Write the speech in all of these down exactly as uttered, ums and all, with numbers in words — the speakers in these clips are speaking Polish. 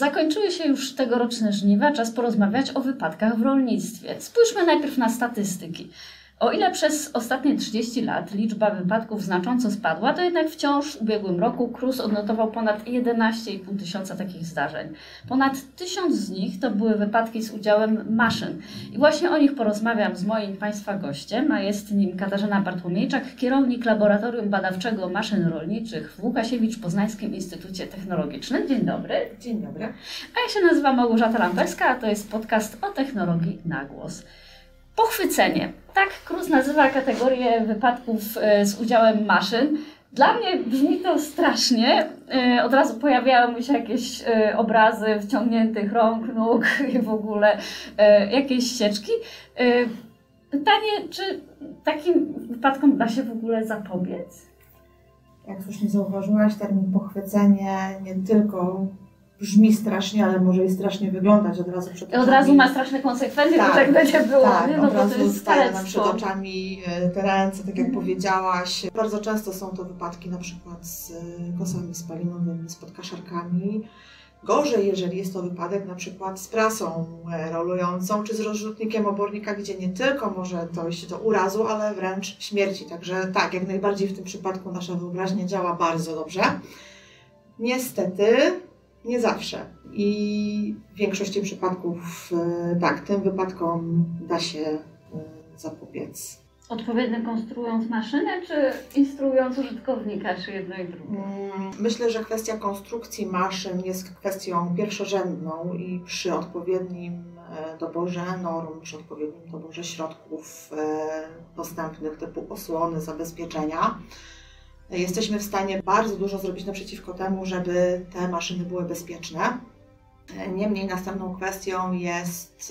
Zakończyły się już tegoroczne żniwa, czas porozmawiać o wypadkach w rolnictwie. Spójrzmy najpierw na statystyki. O ile przez ostatnie trzydzieści lat liczba wypadków znacząco spadła, to jednak wciąż w ubiegłym roku K R U S odnotował ponad jedenaście i pół tysiąca takich zdarzeń. Ponad tysiąc z nich to były wypadki z udziałem maszyn. I właśnie o nich porozmawiam z moim Państwa gościem, a jest nim Katarzyna Bartłomiejczak, kierownik Laboratorium Badawczego Maszyn Rolniczych w Łukasiewicz-Poznańskim Instytucie Technologicznym. Dzień dobry. Dzień dobry. A ja się nazywam Małgorzata Lamberska, a to jest podcast o technologii na głos. Pochwycenie. Tak K R U S nazywa kategorię wypadków z udziałem maszyn. Dla mnie brzmi to strasznie. Od razu pojawiają mi się jakieś obrazy wciągniętych rąk, nóg i w ogóle jakieś ścieżki. Pytanie, czy takim wypadkom da się w ogóle zapobiec? Jak słusznie zauważyłaś, termin pochwycenie nie tylko brzmi strasznie, ale może i strasznie wyglądać od razu przed oczami. Od razu ma straszne konsekwencje, tak, to tak będzie było. Tak, nie? No od bo razu to jest staje nam przed kalectwo. oczami te ręce, tak jak powiedziałaś. Bardzo często są to wypadki na przykład z kosami spalinowymi, z podkaszarkami. Gorzej, jeżeli jest to wypadek na przykład z prasą rolującą, czy z rozrzutnikiem obornika, gdzie nie tylko może dojść do urazu, ale wręcz śmierci. Także tak, jak najbardziej w tym przypadku nasza wyobraźnia działa bardzo dobrze. Niestety nie zawsze. I w większości przypadków tak, tym wypadkom da się zapobiec. Odpowiednio konstruując maszynę, czy instruując użytkownika, czy jedno i drugie? Myślę, że kwestia konstrukcji maszyn jest kwestią pierwszorzędną i przy odpowiednim doborze norm, przy odpowiednim doborze środków dostępnych typu osłony, zabezpieczenia, jesteśmy w stanie bardzo dużo zrobić naprzeciwko temu, żeby te maszyny były bezpieczne. Niemniej następną kwestią jest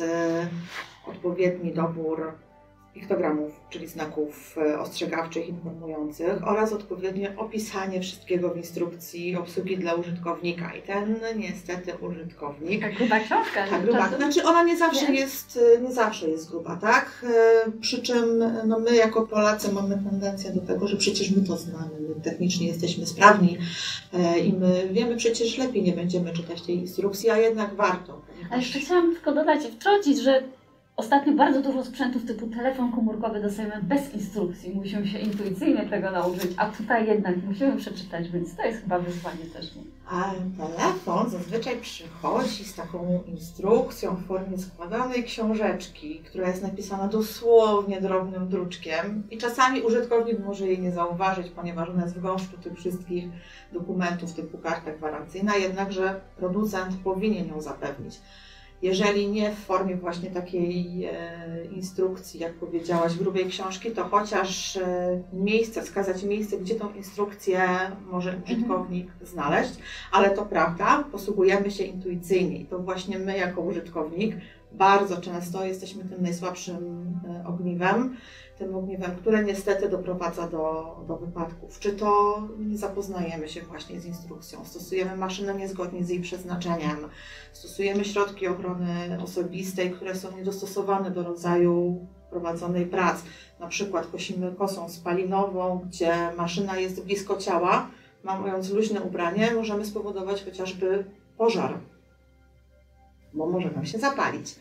odpowiedni dobór piktogramów, czyli znaków ostrzegawczych, informujących oraz odpowiednie opisanie wszystkiego w instrukcji obsługi dla użytkownika. I ten niestety użytkownik... Tak gruba książka. Tak, gruba. Znaczy ona nie zawsze nie? jest, nie zawsze jest gruba, tak? Przy czym no my jako Polacy mamy tendencję do tego, że przecież my to znamy, my technicznie jesteśmy sprawni i my wiemy przecież lepiej, nie będziemy czytać tej instrukcji, a jednak warto. Ponieważ... A jeszcze chciałam tylko dodać i wtrącić, że ostatnio bardzo dużo sprzętów typu telefon komórkowy dostajemy bez instrukcji. Musimy się intuicyjnie tego nauczyć, a tutaj jednak musimy przeczytać, więc to jest chyba wyzwanie też. A telefon zazwyczaj przychodzi z taką instrukcją w formie składanej książeczki, która jest napisana dosłownie drobnym druczkiem i czasami użytkownik może jej nie zauważyć, ponieważ ona jest w gąszczu tych wszystkich dokumentów typu karta gwarancyjna, jednakże producent powinien ją zapewnić. Jeżeli nie w formie właśnie takiej e, instrukcji, jak powiedziałaś, grubej książki, to chociaż e, miejsce, wskazać miejsce, gdzie tą instrukcję może użytkownik mhm. znaleźć, ale to prawda, posługujemy się intuicyjnie i to właśnie my jako użytkownik bardzo często jesteśmy tym najsłabszym e, ogniwem, tym ogniwem, które niestety doprowadza do, do wypadków. Czy to nie zapoznajemy się właśnie z instrukcją, stosujemy maszynę niezgodnie z jej przeznaczeniem, stosujemy środki ochrony osobistej, które są niedostosowane do rodzaju prowadzonej pracy. Na przykład kosimy kosą spalinową, gdzie maszyna jest blisko ciała, mając luźne ubranie, możemy spowodować chociażby pożar, bo może nam się zapalić.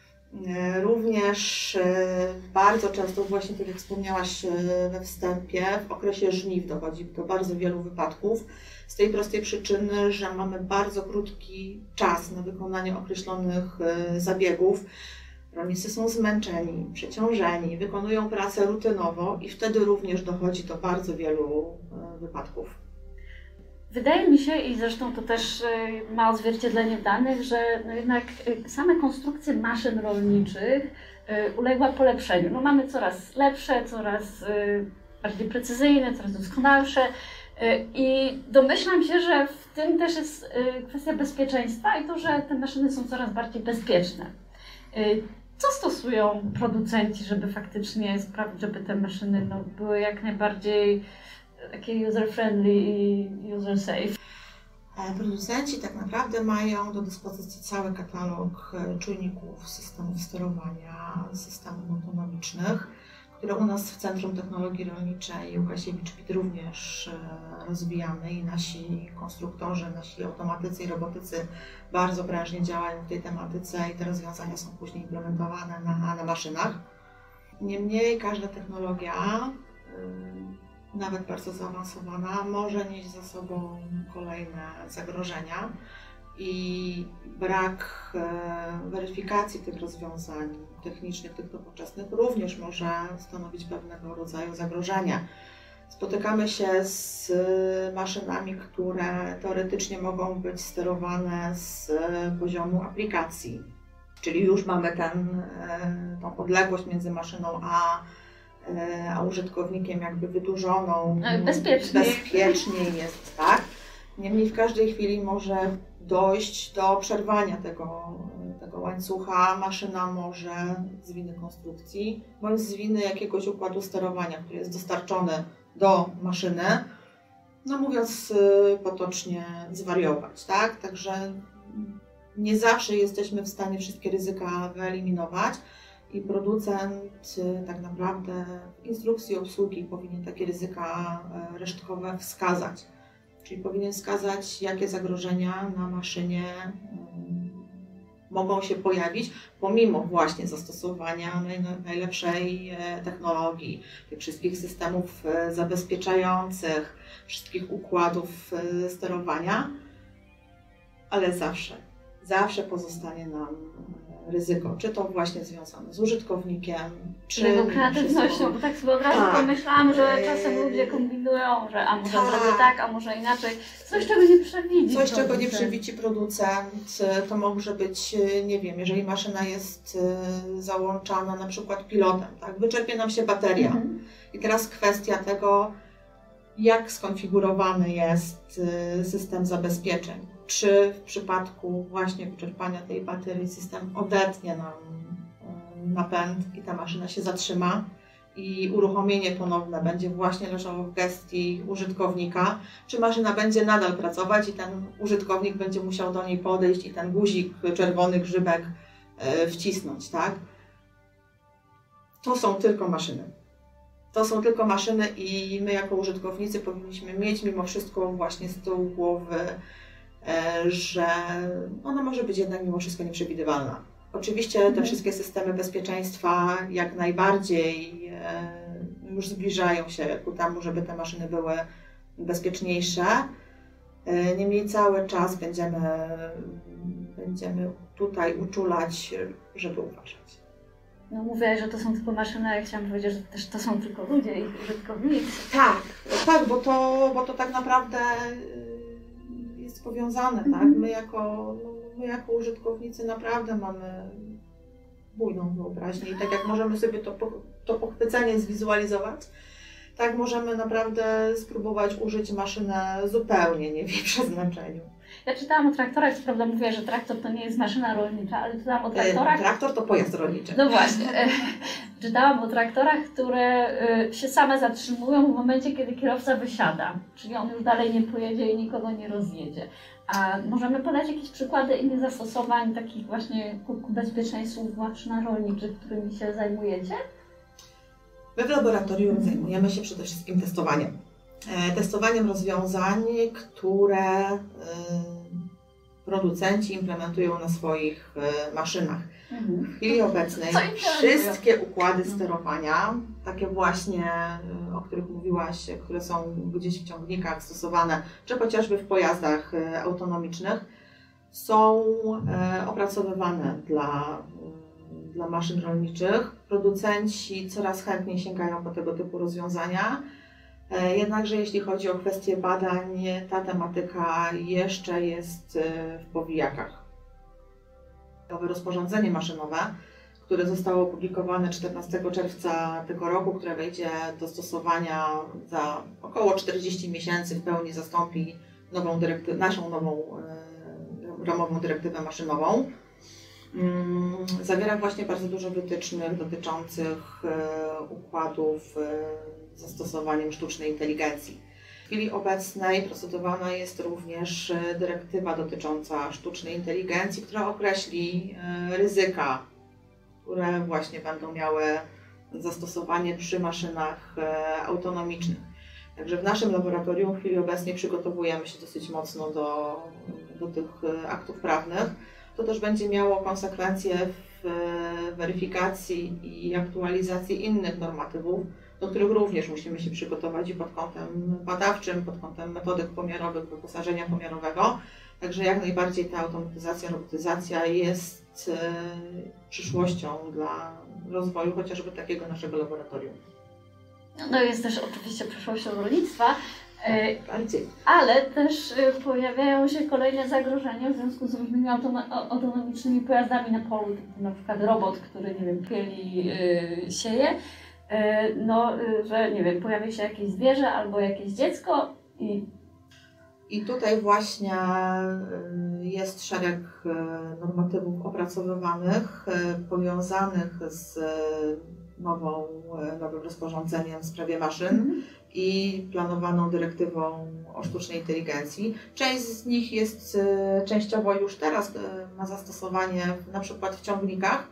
Również bardzo często, właśnie tak jak wspomniałaś we wstępie, w okresie żniw dochodzi do bardzo wielu wypadków z tej prostej przyczyny, że mamy bardzo krótki czas na wykonanie określonych zabiegów. Rolnicy są zmęczeni, przeciążeni, wykonują pracę rutynowo i wtedy również dochodzi do bardzo wielu wypadków. Wydaje mi się, i zresztą to też ma odzwierciedlenie w danych, że no jednak same konstrukcje maszyn rolniczych uległa polepszeniu. No mamy coraz lepsze, coraz bardziej precyzyjne, coraz doskonalsze i domyślam się, że w tym też jest kwestia bezpieczeństwa i to, że te maszyny są coraz bardziej bezpieczne. Co stosują producenci, żeby faktycznie sprawić, żeby te maszyny no, były jak najbardziej takie user-friendly i user-safe? Producenci tak naprawdę mają do dyspozycji cały katalog czujników systemów sterowania, systemów autonomicznych, które u nas w Centrum Technologii Rolniczej Łukasiewicz-Pit również rozwijamy i nasi konstruktorzy, nasi automatycy i robotycy bardzo prężnie działają w tej tematyce i te rozwiązania są później implementowane na, na maszynach. Niemniej każda technologia, nawet bardzo zaawansowana, może nieść za sobą kolejne zagrożenia i brak weryfikacji tych rozwiązań technicznych, tych nowoczesnych również może stanowić pewnego rodzaju zagrożenie. Spotykamy się z maszynami, które teoretycznie mogą być sterowane z poziomu aplikacji, czyli już mamy ten, tą odległość między maszyną a, a użytkownikiem jakby wydłużoną. Bezpieczniej. Bezpieczniej jest, tak? Niemniej w każdej chwili może dojść do przerwania tego, tego łańcucha. Maszyna może z winy konstrukcji bądź z winy jakiegoś układu sterowania, który jest dostarczony do maszyny, no mówiąc potocznie, zwariować, tak? Także nie zawsze jesteśmy w stanie wszystkie ryzyka wyeliminować i producent tak naprawdę w instrukcji obsługi powinien takie ryzyka resztkowe wskazać. Czyli powinien wskazać, jakie zagrożenia na maszynie mogą się pojawić, pomimo właśnie zastosowania najlepszej technologii, tych wszystkich systemów zabezpieczających, wszystkich układów sterowania, ale zawsze, zawsze pozostanie nam ryzyko, czy to właśnie związane z użytkownikiem, czy jego kreatywnością, bo tak sobie od razu tak. pomyślałam, że czasem ludzie kombinują, że a może tak. zrobię tak, a może inaczej. Coś, czego nie przewidzi Coś, producent. czego nie przewidzi producent, to może być, nie wiem, jeżeli maszyna jest załączana na przykład pilotem, tak, wyczerpie nam się bateria. Mhm. I teraz kwestia tego, jak skonfigurowany jest system zabezpieczeń. Czy w przypadku właśnie wyczerpania tej baterii system odetnie nam napęd i ta maszyna się zatrzyma i uruchomienie ponowne będzie właśnie leżało w gestii użytkownika, czy maszyna będzie nadal pracować i ten użytkownik będzie musiał do niej podejść i ten guzik, czerwony grzybek wcisnąć, tak? To są tylko maszyny. To są tylko maszyny i my jako użytkownicy powinniśmy mieć mimo wszystko właśnie z tyłu głowy, że ona może być jednak mimo wszystko nieprzewidywalna. Oczywiście te mhm. wszystkie systemy bezpieczeństwa jak najbardziej już zbliżają się ku temu, żeby te maszyny były bezpieczniejsze. Niemniej cały czas będziemy, będziemy tutaj uczulać, żeby uważać. No mówiłaś, że to są tylko maszyny, a ja chciałam powiedzieć, że też to są tylko ludzie i użytkownicy. Tak, tak, bo to, bo to tak naprawdę jest powiązane, tak? My jako, my jako użytkownicy naprawdę mamy bujną wyobraźnię i tak jak możemy sobie to, to pochwycenie zwizualizować, tak możemy naprawdę spróbować użyć maszynę zupełnie nie w jej przeznaczeniu. Ja czytałam o traktorach, co prawda mówię, że traktor to nie jest maszyna rolnicza, ale czytałam o traktorach... Traktor to pojazd rolniczy. No właśnie. Czytałam o traktorach, które się same zatrzymują w momencie, kiedy kierowca wysiada. Czyli on już dalej nie pojedzie i nikogo nie rozjedzie. A możemy podać jakieś przykłady innych zastosowań, takich właśnie ku bezpieczeństwu w maszynach rolniczych, którymi się zajmujecie? My w laboratorium zajmujemy się przede wszystkim testowaniem. Testowaniem rozwiązań, które producenci implementują na swoich maszynach. Mhm. W chwili obecnej wszystkie układy sterowania, takie właśnie, o których mówiłaś, które są gdzieś w ciągnikach stosowane, czy chociażby w pojazdach autonomicznych, są opracowywane dla, dla maszyn rolniczych. Producenci coraz chętniej sięgają po tego typu rozwiązania. Jednakże jeśli chodzi o kwestie badań, ta tematyka jeszcze jest w powijakach. Nowe rozporządzenie maszynowe, które zostało opublikowane czternastego czerwca tego roku, które wejdzie do stosowania za około czterdzieści miesięcy, w pełni zastąpi nową dyrekty- naszą nową e, ramową dyrektywę maszynową. Mm, zawiera właśnie bardzo dużo wytycznych dotyczących e, układów e, z zastosowaniem sztucznej inteligencji. W chwili obecnej procedowana jest również dyrektywa dotycząca sztucznej inteligencji, która określi ryzyka, które właśnie będą miały zastosowanie przy maszynach autonomicznych. Także w naszym laboratorium w chwili obecnej przygotowujemy się dosyć mocno do, do tych aktów prawnych. To też będzie miało konsekwencje w weryfikacji i aktualizacji innych normatywów, do których również musimy się przygotować i pod kątem badawczym, pod kątem metodyk pomiarowych, wyposażenia pomiarowego. Także jak najbardziej ta automatyzacja, robotyzacja jest przyszłością dla rozwoju chociażby takiego naszego laboratorium. No jest też oczywiście przyszłością rolnictwa, Bardziej. ale też pojawiają się kolejne zagrożenia w związku z różnymi autonomicznymi pojazdami na polu, typu na przykład robot, który, nie wiem, pieli, sieje, no, że, nie wiem, pojawi się jakieś zwierzę albo jakieś dziecko i... I tutaj właśnie jest szereg normatywów opracowywanych, powiązanych z nową, nowym rozporządzeniem w sprawie maszyn mm. i planowaną dyrektywą o sztucznej inteligencji. Część z nich jest częściowo już teraz, ma zastosowanie na przykład w ciągnikach.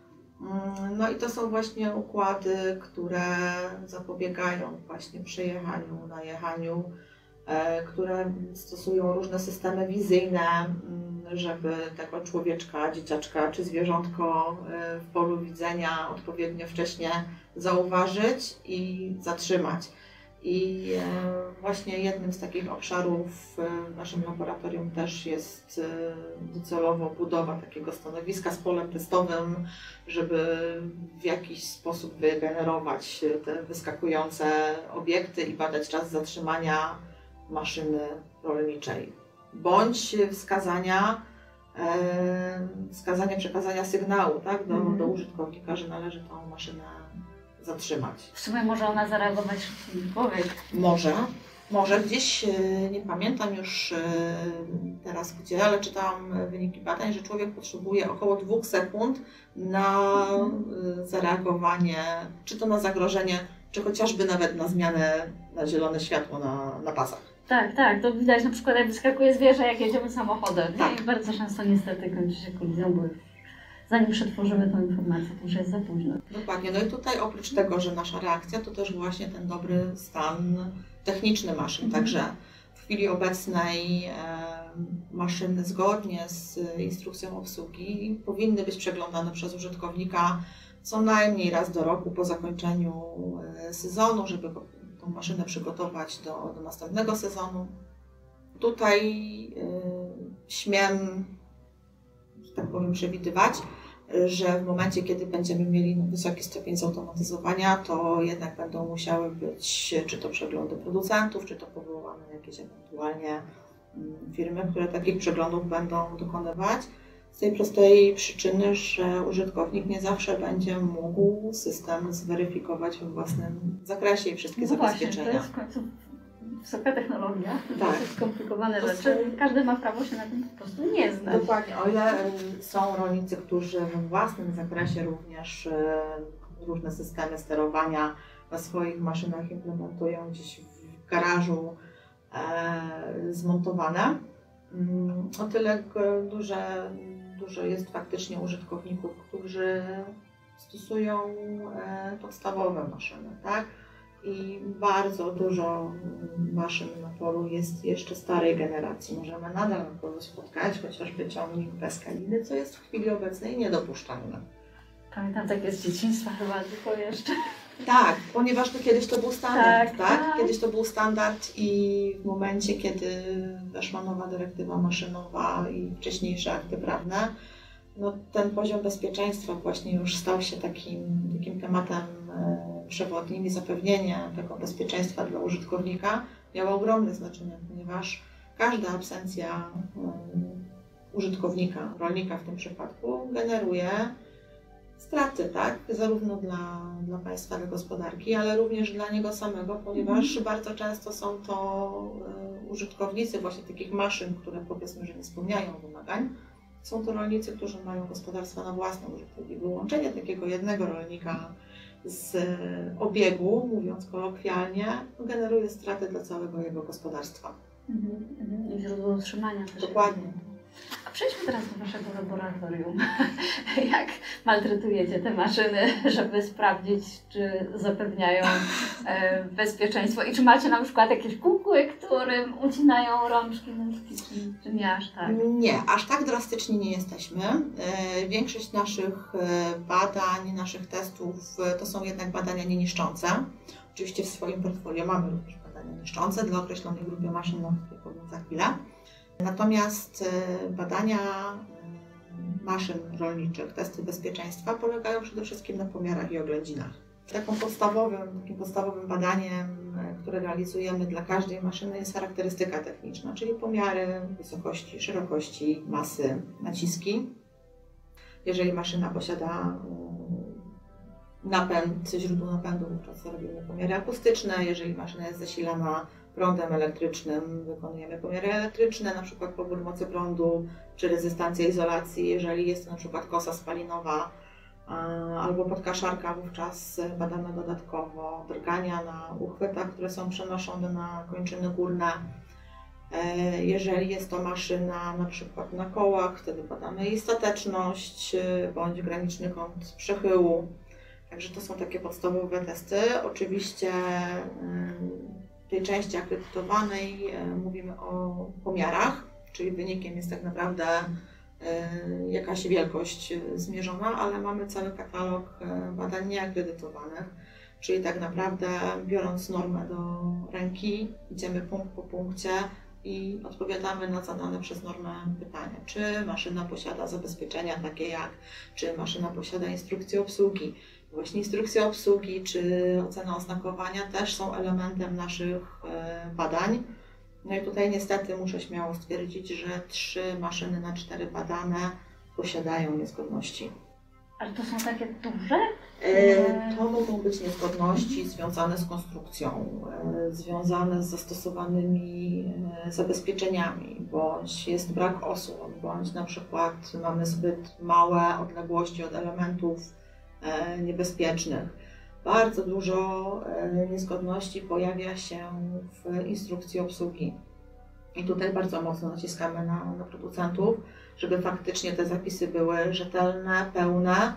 No i to są właśnie układy, które zapobiegają właśnie przejechaniu, najechaniu, które stosują różne systemy wizyjne, żeby tego człowieczka, dzieciaczka czy zwierzątko w polu widzenia odpowiednio wcześnie zauważyć i zatrzymać. I właśnie jednym z takich obszarów w naszym laboratorium też jest docelowo budowa takiego stanowiska z polem testowym, żeby w jakiś sposób wygenerować te wyskakujące obiekty i badać czas zatrzymania maszyny rolniczej, bądź wskazania, e, wskazania przekazania sygnału, tak, do, mm. do użytkownika, że należy tą maszynę zatrzymać. W sumie może ona zareagować szybciej niż człowiek. Może, może gdzieś, nie pamiętam już teraz gdzie, ale czytałam wyniki badań, że człowiek potrzebuje około dwóch sekund na zareagowanie, czy to na zagrożenie, czy chociażby nawet na zmianę na zielone światło na, na pasach. Tak, tak, to widać na przykład jak wyskakuje zwierzę, jak jedziemy samochodem. Tak. I bardzo często niestety kończy się kolizją, bo zanim przetworzymy tą informację, to już jest za późno. Dokładnie, no i tutaj oprócz tego, że nasza reakcja, to też właśnie ten dobry stan techniczny maszyn, mhm. Także w chwili obecnej e, maszyny zgodnie z instrukcją obsługi powinny być przeglądane przez użytkownika co najmniej raz do roku po zakończeniu sezonu, żeby go tą maszynę przygotować do, do następnego sezonu. Tutaj y, śmiem, że tak powiem, przewidywać, że w momencie, kiedy będziemy mieli wysoki stopień zautomatyzowania, to jednak będą musiały być czy to przeglądy producentów, czy to powołane jakieś ewentualnie firmy, które takich przeglądów będą dokonywać. Z tej prostej przyczyny, że użytkownik nie zawsze będzie mógł system zweryfikować we własnym zakresie i wszystkie no zabezpieczenia. Właśnie, to jest w końcu wysoka technologia, tak. To jest skomplikowane to rzeczy. Każdy ma prawo się na tym po prostu nie znać. Dokładnie, o ile są rolnicy, którzy we własnym zakresie również różne systemy sterowania na swoich maszynach implementują gdzieś w garażu e, zmontowane, o tyle duże Dużo jest faktycznie użytkowników, którzy stosują e, podstawowe maszyny, tak? I bardzo dużo maszyn na polu jest jeszcze starej generacji. Możemy nadal na polu spotkać chociażby ciągnik bez kaliny, co jest w chwili obecnej niedopuszczalne. Pamiętam takie z dzieciństwa chyba tylko jeszcze. Tak, ponieważ to kiedyś to był standard, tak, tak? tak? Kiedyś to był standard i w momencie, kiedy weszła nowa dyrektywa maszynowa i wcześniejsze akty prawne, no ten poziom bezpieczeństwa właśnie już stał się takim, takim tematem przewodnim i zapewnienie tego bezpieczeństwa dla użytkownika miało ogromne znaczenie, ponieważ każda absencja użytkownika, rolnika w tym przypadku, generuje straty, tak? Zarówno dla, dla państwa, dla gospodarki, ale również dla niego samego, ponieważ mm. bardzo często są to y, użytkownicy właśnie takich maszyn, które powiedzmy, że nie spełniają wymagań. Są to rolnicy, którzy mają gospodarstwa na własny użytek i wyłączenie takiego jednego rolnika z obiegu, mówiąc kolokwialnie, generuje straty dla całego jego gospodarstwa. Mm-hmm. I źródło utrzymania też. Dokładnie. A przejdźmy teraz do Waszego laboratorium. Jak maltretujecie te maszyny, żeby sprawdzić, czy zapewniają e, bezpieczeństwo i czy macie na przykład jakieś kukły, którym ucinają rączki, nóżki, czy, czy nie aż tak? Nie, aż tak drastycznie nie jesteśmy. E, większość naszych badań, naszych testów to są jednak badania nieniszczące. Oczywiście w swoim portfolio mamy również badania niszczące dla określonej grupy maszyn, o której powiem za chwilę. Natomiast badania maszyn rolniczych, testy bezpieczeństwa polegają przede wszystkim na pomiarach i oględzinach. Taką podstawowym, takim podstawowym badaniem, które realizujemy dla każdej maszyny, jest charakterystyka techniczna, czyli pomiary wysokości, szerokości, masy, naciski. Jeżeli maszyna posiada napęd, źródło napędu, wówczas robimy pomiary akustyczne. Jeżeli maszyna jest zasilana prądem elektrycznym, wykonujemy pomiary elektryczne, na przykład pobór mocy prądu czy rezystancja izolacji. Jeżeli jest to na przykład kosa spalinowa albo podkaszarka, wówczas badamy dodatkowo drgania na uchwytach, które są przenoszone na kończyny górne. Jeżeli jest to maszyna na przykład na kołach, wtedy badamy jej stateczność bądź graniczny kąt przechyłu. Także to są takie podstawowe testy. Oczywiście w tej części akredytowanej mówimy o pomiarach, czyli wynikiem jest tak naprawdę jakaś wielkość zmierzona, ale mamy cały katalog badań nieakredytowanych, czyli tak naprawdę biorąc normę do ręki, idziemy punkt po punkcie i odpowiadamy na zadane przez normę pytania, czy maszyna posiada zabezpieczenia takie jak, czy maszyna posiada instrukcję obsługi. Właśnie instrukcja obsługi czy ocena oznakowania też są elementem naszych badań. No i tutaj niestety muszę śmiało stwierdzić, że trzy maszyny na cztery badane posiadają niezgodności. Ale to są takie duże? To mogą być niezgodności związane z konstrukcją, związane z zastosowanymi zabezpieczeniami, bądź jest brak osłon, bądź na przykład mamy zbyt małe odległości od elementów niebezpiecznych. Bardzo dużo niezgodności pojawia się w instrukcji obsługi. I tutaj bardzo mocno naciskamy na, na producentów, żeby faktycznie te zapisy były rzetelne, pełne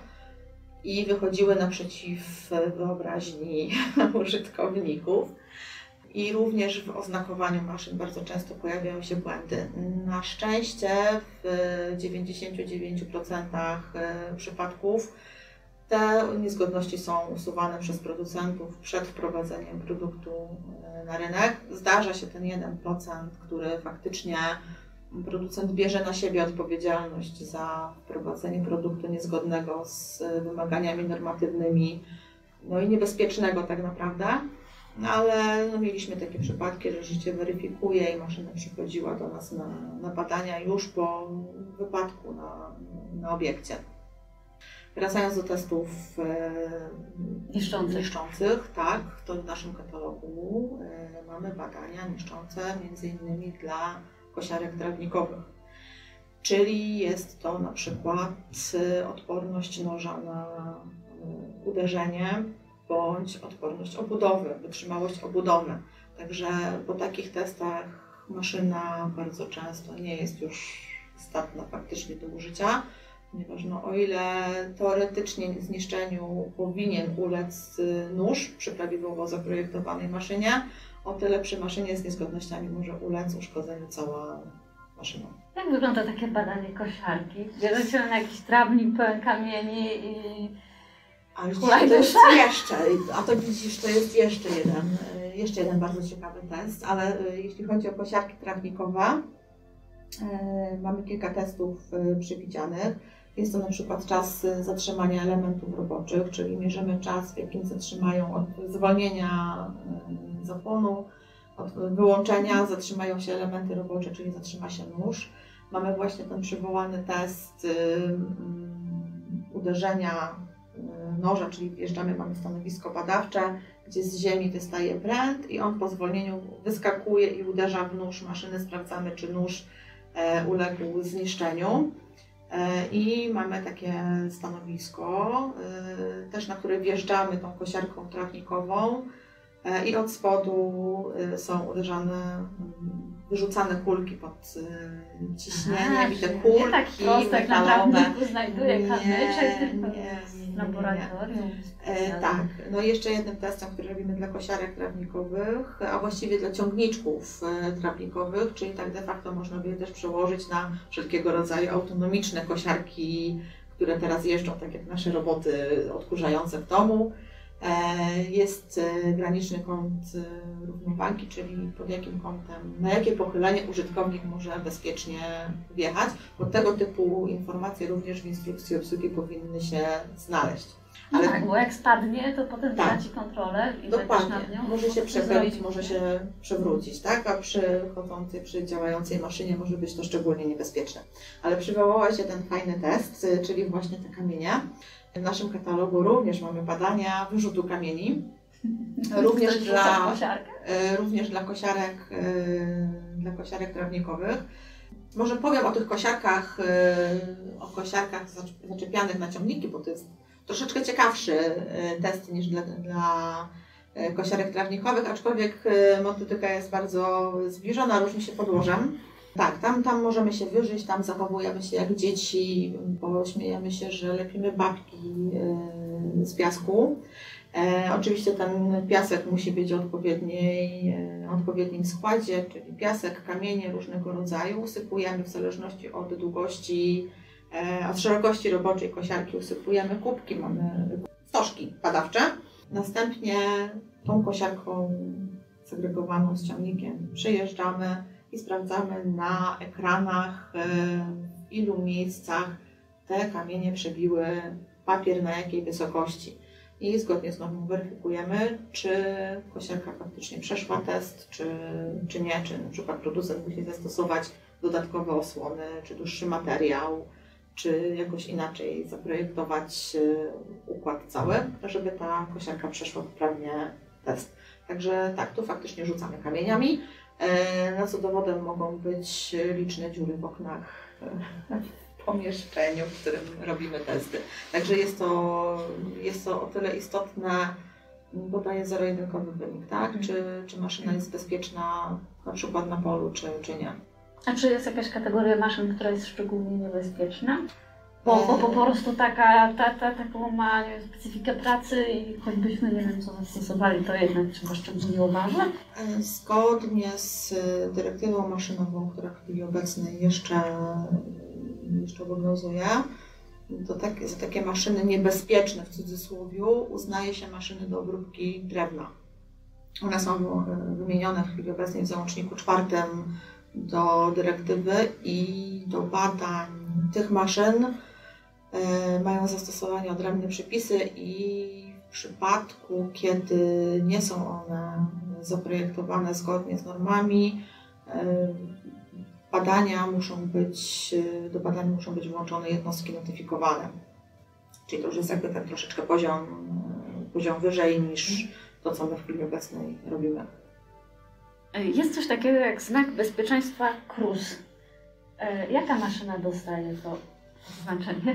i wychodziły naprzeciw wyobraźni użytkowników. I również w oznakowaniu maszyn bardzo często pojawiają się błędy. Na szczęście w dziewięćdziesięciu dziewięciu procentach przypadków te niezgodności są usuwane przez producentów przed wprowadzeniem produktu na rynek. Zdarza się ten jeden procent, który faktycznie producent bierze na siebie odpowiedzialność za wprowadzenie produktu niezgodnego z wymaganiami normatywnymi, no i niebezpiecznego tak naprawdę. No ale no, mieliśmy takie przypadki, że życie weryfikuje i maszyna przychodziła do nas na, na badania już po wypadku na, na obiekcie. Wracając do testów e, niszczących. niszczących, tak, to w naszym katalogu e, mamy badania niszczące między innymi dla kosiarek trawnikowych. Czyli jest to na przykład odporność noża na e, uderzenie bądź odporność obudowy, wytrzymałość obudowy. Także po takich testach maszyna bardzo często nie jest już zdatna faktycznie do użycia. Ponieważ no, o ile teoretycznie zniszczeniu powinien ulec nóż przy prawidłowo zaprojektowanej maszynie, o tyle przy maszynie z niezgodnościami może ulec uszkodzeniu cała maszyna. Jak wygląda takie badanie kosiarki? Bierzecie na jakiś trawnik pełen kamieni i Ale to jest jeszcze, a to widzisz, to jest jeszcze jeden, jeszcze jeden bardzo ciekawy test, ale jeśli chodzi o kosiarki trawnikowe, mamy kilka testów przewidzianych. Jest to na przykład czas zatrzymania elementów roboczych, czyli mierzymy czas, w jakim zatrzymają od zwolnienia zapłonu, od wyłączenia, zatrzymają się elementy robocze, czyli zatrzyma się nóż. Mamy właśnie ten przywołany test uderzenia noża, czyli wjeżdżamy, mamy stanowisko badawcze, gdzie z ziemi wystaje pręt i on po zwolnieniu wyskakuje i uderza w nóż maszyny. Sprawdzamy, czy nóż uległ zniszczeniu. I mamy takie stanowisko, też na które wjeżdżamy tą kosiarką trawnikową i od spodu są uderzane, wyrzucane kulki pod ciśnieniem. Aha, i te czyli kulki nie tak prosto, jak na metalowe. trawniku znajduje kamyczek, tylko nie, nie, w nie, laboratorium. E, tak, no i jeszcze jednym testem, który robimy dla kosiarek trawnikowych, a właściwie dla ciągniczków e, trawnikowych, czyli tak de facto można by je też przełożyć na wszelkiego rodzaju autonomiczne kosiarki, które teraz jeżdżą, tak jak nasze roboty odkurzające w domu. E, jest e, graniczny kąt e, równowagi, czyli pod jakim kątem, na jakie pochylenie użytkownik może bezpiecznie wjechać. Bo tego typu informacje również w instrukcji obsługi powinny się znaleźć. Ale no tak, bo jak spadnie, to potem tak, traci kontrolę i dokładnie. nad nią. Może się przechylić, może nie? się przewrócić, tak? A przy chodzącej, przy działającej maszynie może być to szczególnie niebezpieczne. Ale przywołałaś jeden fajny test, czyli właśnie te kamienie. W naszym katalogu również mamy badania wyrzutu kamieni. Również dla, również dla kosiarek, dla kosiarek trawnikowych. Może powiem o tych kosiarkach, o kosiarkach zaczepianych na ciągniki, bo to jest troszeczkę ciekawszy test niż dla, dla kosiarek trawnikowych, aczkolwiek mototyka jest bardzo zbliżona, różni się podłożem. Tak, tam, tam możemy się wyżyć, tam zachowujemy się jak dzieci, bo śmiejemy się, że lepimy babki z piasku. E, oczywiście ten piasek musi być w odpowiedniej, e, odpowiednim składzie, czyli piasek, kamienie różnego rodzaju. Usypujemy w zależności od długości, e, od szerokości roboczej kosiarki, usypujemy kubki, mamy stożki badawcze. Następnie tą kosiarką segregowaną z ciągnikiem przejeżdżamy i sprawdzamy na ekranach, e, w ilu miejscach te kamienie przebiły papier, na jakiej wysokości. I zgodnie z normą weryfikujemy, czy kosiarka faktycznie przeszła test, czy, czy nie, czy na przykład producent musi zastosować dodatkowe osłony, czy dłuższy materiał, czy jakoś inaczej zaprojektować układ cały, żeby ta kosiarka przeszła poprawnie test. Także tak, tu faktycznie rzucamy kamieniami, na co dowodem mogą być liczne dziury w oknach w pomieszczeniu, w którym robimy testy. Także jest to, jest to o tyle istotne, bo daje zero-jedynkowy wynik, tak? Czy, czy maszyna jest bezpieczna na przykład na polu, czy, czy nie. A czy jest jakaś kategoria maszyn, która jest szczególnie niebezpieczna? Bo, bo po prostu taka, ta, ta, taką ma nie wiem, specyfikę pracy i choćbyśmy nie wiem co zastosowali, to jednak trzeba szczególnie uważać? Zgodnie z dyrektywą maszynową, która w chwili obecnej jeszcze, jeszcze obowiązuje, to tak, za takie maszyny niebezpieczne w cudzysłowie uznaje się maszyny do obróbki drewna. One są wymienione w chwili obecnej w załączniku czwartym do dyrektywy i do badań tych maszyn y, mają zastosowanie odrębne przepisy i w przypadku, kiedy nie są one zaprojektowane zgodnie z normami, y, badania muszą być, y, do badań muszą być włączone jednostki notyfikowane. Czyli to już jest jakby ten troszeczkę poziom, y, poziom wyżej niż to, co my w chwili obecnej robimy. Jest coś takiego jak znak bezpieczeństwa K R U S. Jaka maszyna dostaje to oznaczenie?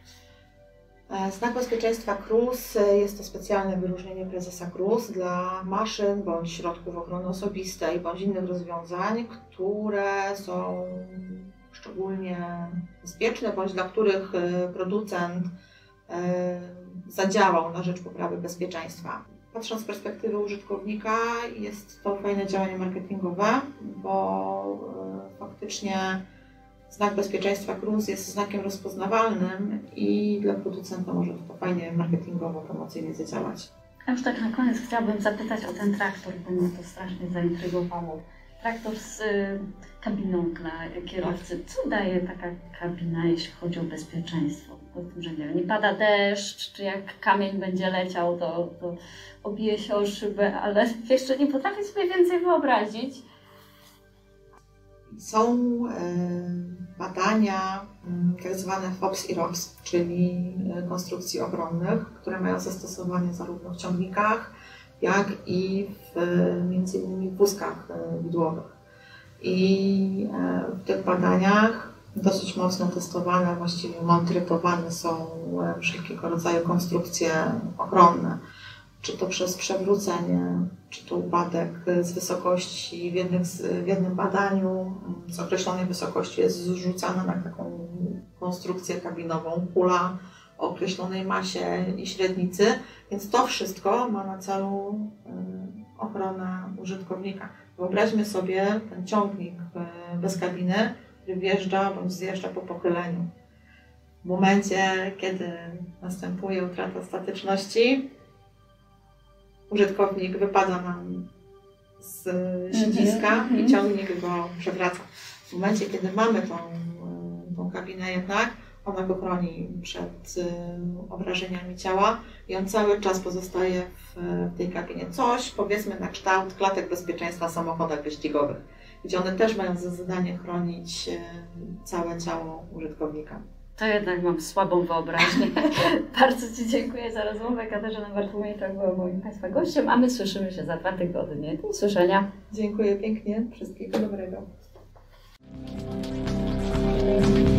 Znak bezpieczeństwa K R U S jest to specjalne wyróżnienie prezesa K R U S dla maszyn bądź środków ochrony osobistej bądź innych rozwiązań, które są szczególnie bezpieczne bądź dla których producent zadziałał na rzecz poprawy bezpieczeństwa. Patrząc z perspektywy użytkownika, jest to fajne działanie marketingowe, bo faktycznie znak bezpieczeństwa K R U S jest znakiem rozpoznawalnym i dla producenta może to fajnie marketingowo, promocyjnie zadziałać. Ja już tak na koniec chciałabym zapytać o ten traktor, bo mnie to strasznie zaintrygowało. Traktor z y, kabiną dla kierowcy. Co daje taka kabina, jeśli chodzi o bezpieczeństwo? Po tym, że nie wiem, nie pada deszcz, czy jak kamień będzie leciał, to, to obije się o szybę, ale jeszcze nie potrafię sobie więcej wyobrazić. Są y, badania y, tak zwane F O P S i R O P S, czyli y, konstrukcji ochronnych, które mają zastosowanie zarówno w ciągnikach, jak i w, między innymi w wózkach widłowych. I y, w tych badaniach dosyć mocno testowane, właściwie maltretowane są wszelkiego rodzaju konstrukcje ochronne. czy to przez przewrócenie, czy to upadek z wysokości. W, jednym, w jednym badaniu z określonej wysokości jest zrzucana na taką konstrukcję kabinową kula o określonej masie i średnicy, więc to wszystko ma na celu ochronę użytkownika. Wyobraźmy sobie ten ciągnik bez kabiny, który wjeżdża bądź zjeżdża po pochyleniu. W momencie, kiedy następuje utrata statyczności, użytkownik wypada nam z siedziska mm-hmm. i ciągnik go przewraca. W momencie, kiedy mamy tą, tą kabinę jednak, ona go chroni przed obrażeniami ciała i on cały czas pozostaje w, w tej kabinie. Coś, powiedzmy, na kształt klatek bezpieczeństwa w samochodach wyścigowych, gdzie one też mają za zadanie chronić całe ciało użytkownika. To jednak mam słabą wyobraźnię. Bardzo Ci dziękuję za rozmowę. Katarzyna Bartłomiejczak była moim Państwa gościem, a my słyszymy się za dwa tygodnie. Do usłyszenia. Dziękuję pięknie. Wszystkiego dobrego.